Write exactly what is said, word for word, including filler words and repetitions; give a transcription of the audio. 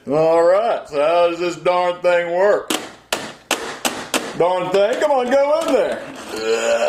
All right, so how does this darn thing work? Darn thing, come on, go in there.